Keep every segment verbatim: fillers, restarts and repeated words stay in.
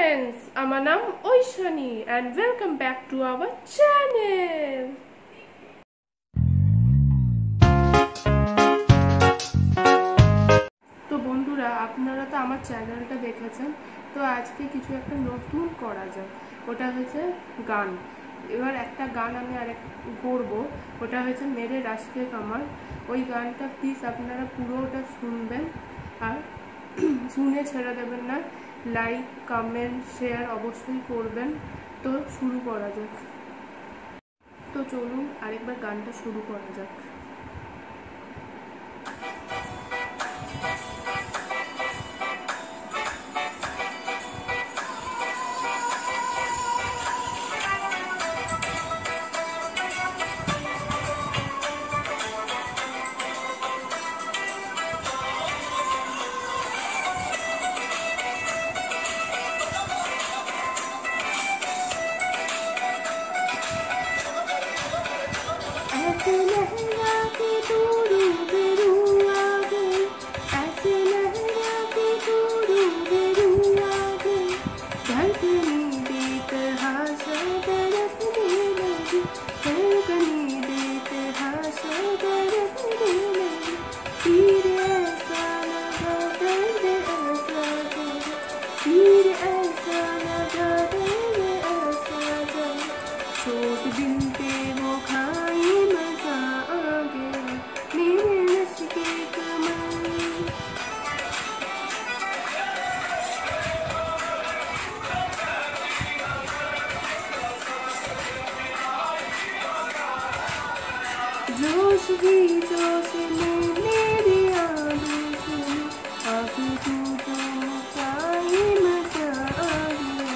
friends, আমার নাম Aishani and welcome back to our channel. তো বন্ধুরা, আপনারা তো আমার চ্যানেলটা দেখেছেন, তো আজকে কিছু একটা নতুন করা যায়। ওটা হচ্ছে গান। এবার একটা গান আমি আরেক করবো, ওটা হচ্ছে মেরে রাশকে কামার। ওই গানটা প্লিজ আপনারা পুরোটা শুনবেন আর শুনে ছেড়ে দেবেন না। লাইক কমেন্ট শেয়ার অবশ্যই করবেন। তো শুরু করা যাক। তো চলুন আরেকবার গানটা শুরু করা যাক। ऐसे लहरा के तू रूबरू आ गई, ऐसे लहरा के तू रूबरू आ गई, धड़कनी बेतहाशा तरफने लगी, धड़कनी बेतहाशा तरफने लगी, तीर ऐसा लगा दर्द ऐसा लगा, तीर ऐसा लगा दर्द ऐसा लगा, चोट दिल पे वो खाई मजा आ गया, मेरे रश्के कमर। जोश ही जोश में मेरी आंख में आँख तू तो खाई मजा आ गया।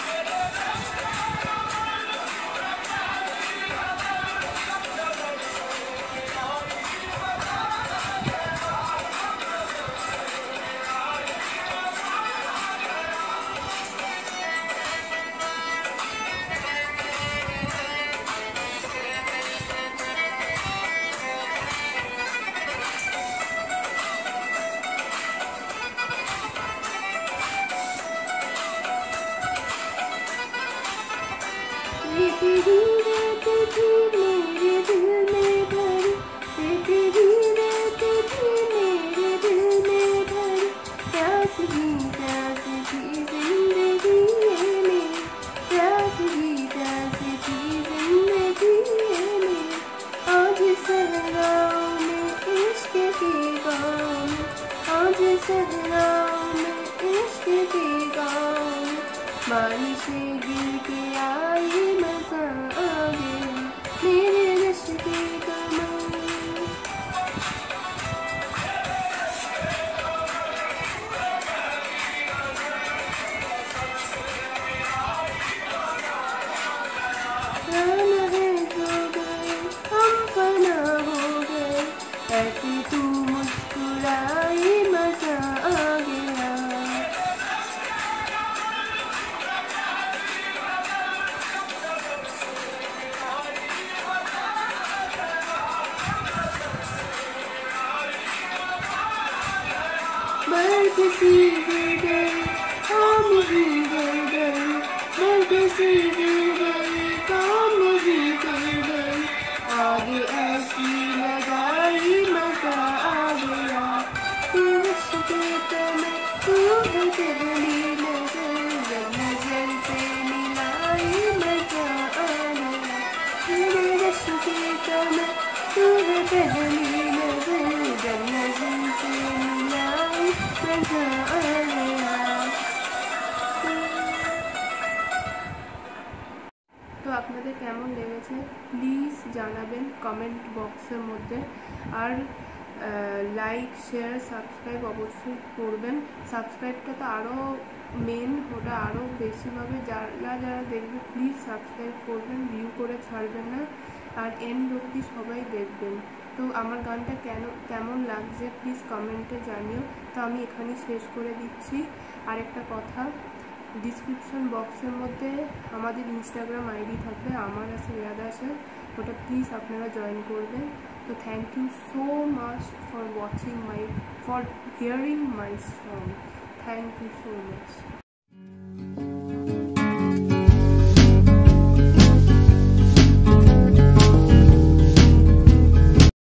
तेरी रात थी मेरे दिल में भरी, तेरी रात थी मेरे दिल में भरी, प्यास ही प्यास थी जिंदगी मेरी, प्यास ही प्यास थी जिंदगी मेरी। आज सहराओं में इश्क के गाँव में, आज सहराओं में इश्क के गाँव में, बारिशें गिर के आई मजा आ गया, मेरे रश्के कमर। राना है जो गए हम फना हो गए, ऐसे तू मुस्कुराई मजा आ गया। बर्फ सी गिर गई काम ही गिर गई, बर्फ सी गिर गई काम ही गिर गई, आगे ऐसी लगाई मजा आ गया, तू रश्के तमे तू है पहली नजर, जब नजर से मिलाई मजा आ गया, तेरे रश्के तमे तू है पहली नजर, जब नजर से मिलाई मजा आ गया। তো আপনাদের কেমন লেগেছে প্লিজ জানাবেন কমেন্ট বক্সের মধ্যে, আর লাইক শেয়ার সাবস্ক্রাইব অবশ্যই করবেন। সাবস্ক্রাইবটা তো আরও মেন, ওটা আরও বেশিভাবে যারা যারা দেখবে প্লিজ সাবস্ক্রাইব করবেন, ভিউ করে ছাড়বেন না, আর এন্ড অবধি সবাই দেখবেন। তো আমার গানটা কেন কেমন লাগছে প্লিজ কমেন্টে জানিও। তো আমি এখানেই শেষ করে দিচ্ছি। আরেকটা কথা, ডিসক্রিপশন বক্সের মধ্যে আমাদের ইনস্টাগ্রাম আইডি থাকবে, আমার আছে শ্রেয়া দাসের, ওটা প্লিজ আপনারা জয়েন করবেন। তো thank you so much for watching my for hearing my song. Thank you so much.